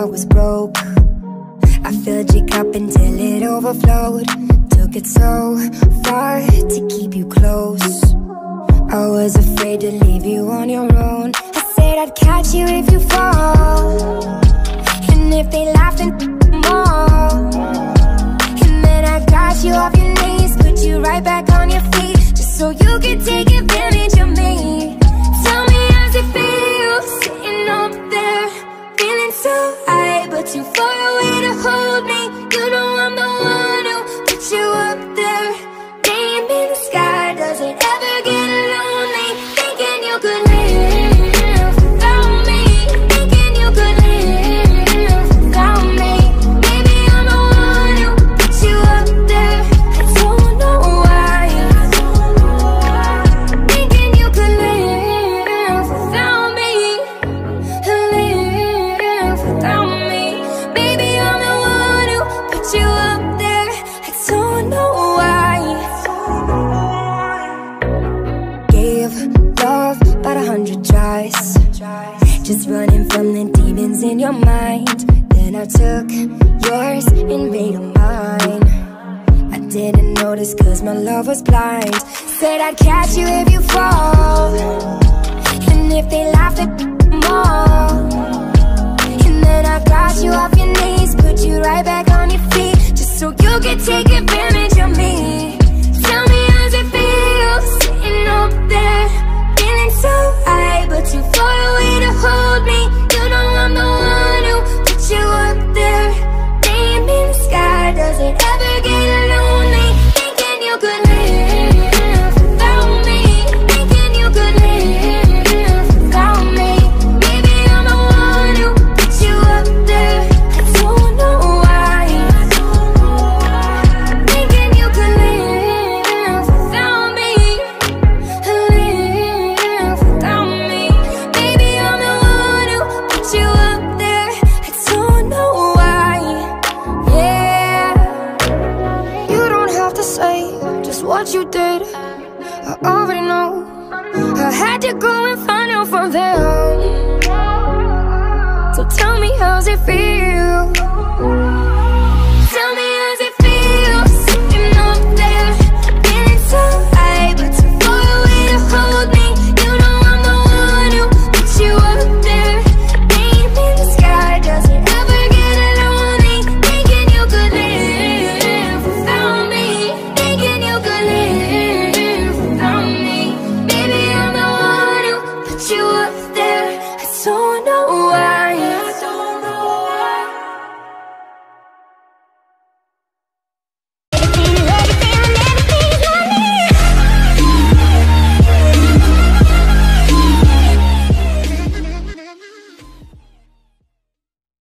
I was broke. I filled your cup until it overflowed. Took it so far to keep you close. I was afraid to leave you on your own. I said I'd catch you if you fall, and if they laugh then more. And then I got you off your knees, put you right back on your feet, just so you could take advantage of me. Tell me how's it feel, sitting up there, feeling so high, but too far away to hold me. You know I'm the one who put you up there. Name in the sky, does it ever get lonely? Thinking you could live without me, thinking you could live without me. Maybe I'm the one who put you up there. I don't know why. Thinking you could live without me, live without me. Maybe I'm the one who put you up there. I don't know why. Gave love about 100 tries, just running from the demons in your mind. Then I took yours and made them mine. I didn't notice cause my love was blind. Said I'd catch you if you fall, and if they laugh at more. And then I got you off your knees, put you right back on your feet, just so you could take advantage of me. Tell me how's it feel, sitting up there, feeling so high, but too far away to hold me. You know I'm the one who put you up there. Name in the sky, does it ever get lonely? Thinking you could live without me, thinking you could live without me. Maybe I'm the one who put you up there. I don't know why. Thinking you could live without me, live without me. Maybe I'm the one who put you up there. I don't know why. Yeah, you don't have to say just what you did, I already know. I had to go and find out from them. So tell me how's it feel. Tell me how's it feel, sitting up there, feeling so high, but too far away to hold me. You know I'm the one who put you up there. Name in the sky, does it ever get lonely? Thinking you could live without me, thinking you could live without me. Maybe I'm the one who put you up there. I don't know why.